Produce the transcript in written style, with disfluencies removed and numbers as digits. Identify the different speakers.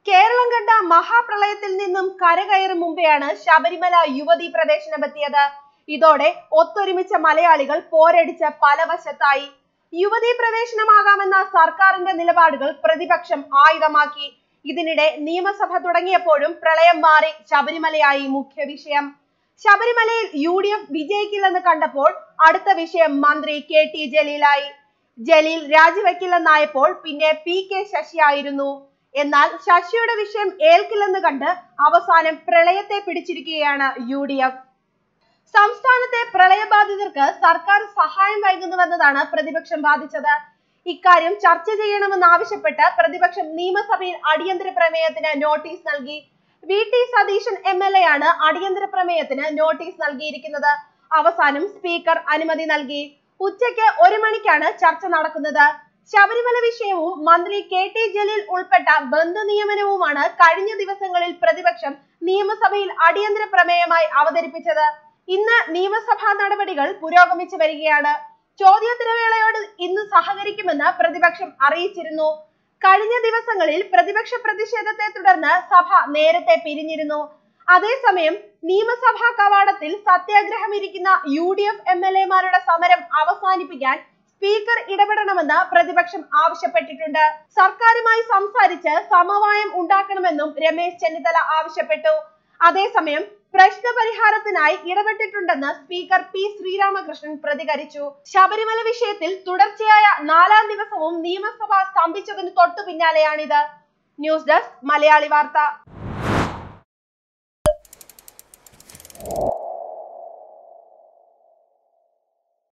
Speaker 1: കേരളം കണ്ട മഹാപ്രളയത്തിൽ നിന്നും കരകയറും മുമ്പെയാണ് ശബരിമല യുവതീ പ്രവേശനമെത്തിയത്. ഇതോടെ ഒത്തൊരുമിച്ച മലയാളികൾ പോരടിച്ച് പല വശത്തായി. യുവതീ പ്രവേശനമാകാമെന്ന സർക്കാരിന്റെ നിലപാടുകൾ പ്രതിപക്ഷം ആയുധമാക്കി. ഇതിനിടെ നിയമസഭ തുടങ്ങിയപ്പോഴും പ്രളയം മാറി ശബരിമലയായി മുഖ്യ വിഷയം. ശബരിമലയിൽ UDF വിജയിക്കില്ലെന്ന് കണ്ടപ്പോൾ അടുത്ത വിഷയം മന്ത്രി KT ജലീലായി. ജലീൽ രാജിവെക്കില്ലെന്നായപ്പോൾ പിന്നെ PK ശശിയായിരുന്നു. എന്നാൽ ശശിയുടെ വിഷയം ഏൽക്കില്ലെന്ന് കണ്ട് അവസാനം പ്രളയത്തെ പിടിച്ചിരിക്കുകയാണ് UDF. സംസ്ഥാനത്തെ പ്രളയബാധിതർക്ക് സർക്കാർ സഹായം വൈകുന്നുവെന്നതാണ് പ്രതിപക്ഷം വാദിച്ചത്. ഇക്കാര്യം ചർച്ച ചെയ്യണമെന്നാവശ്യപ്പെട്ട് പ്രതിപക്ഷം നിയമസഭയിൽ അടിയന്തര പ്രമേയത്തിന് നോട്ടീസ് നൽകി. VT സതീശൻ MLA ആണ് അടിയന്തര പ്രമേയത്തിന് നോട്ടീസ് നൽകിയിരിക്കുന്നത്. അവസാനം സ്പീക്കർ അനുമതി നൽകി. ഉച്ചയ്ക്ക് 1 മണിക്കാണ് ചർച്ച നടക്കുന്നത്. ശബരിമല വിഷയവും മന്ത്രി KT ജലീൽ ഉൾപ്പെട്ട ബന്ധു നിയമനവുമാണ് കഴിഞ്ഞ ദിവസങ്ങളിൽ പ്രതിപക്ഷം നിയമസഭയിൽ അടിയന്തര പ്രമേയമായി അവതരിപ്പിച്ചത്. ഇന്ന് നിയമസഭാ നടപടികൾ പുരോഗമിച്ചു വരികയാണ്. ചോദ്യോത്തരവേളയോട് ഇന്ന് സഹകരിക്കുമെന്ന് പ്രതിപക്ഷം അറിയിച്ചിരുന്നു. കഴിഞ്ഞ ദിവസങ്ങളിൽ പ്രതിപക്ഷ പ്രതിഷേധത്തെ തുടർന്ന് സഭ നേരത്തെ പിരിഞ്ഞിരുന്നു. അതേസമയം നിയമസഭാ കവാടത്തിൽ സത്യാഗ്രഹം ഇരിക്കുന്ന UDF MLA മാരുടെ സമരം അവസാനിപ്പിക്കാൻ സ്പീക്കർ ഇടപെടണമെന്ന് പ്രതിപക്ഷം ആവശ്യപ്പെട്ടിട്ടുണ്ട്. സർക്കാരുമായി സംസാരിച്ച് സമവായം ഉണ്ടാക്കണമെന്നും രമേശ് ചെന്നിത്തല ആവശ്യപ്പെട്ടു. അതേസമയം പ്രശ്ന പരിഹാരത്തിനായി ഇടപെട്ടിട്ടുണ്ടെന്ന് സ്പീക്കർ P ശ്രീരാമകൃഷ്ണൻ പ്രതികരിച്ചു. ശബരിമല വിഷയത്തിൽ തുടർച്ചയായ 4ാം ദിവസവും നിയമസഭ സ്തംഭിച്ചതിന് തൊട്ടു പിന്നാലെയാണിത്. ന്യൂസ് ഡെസ്ക് മലയാളി വാർത്ത.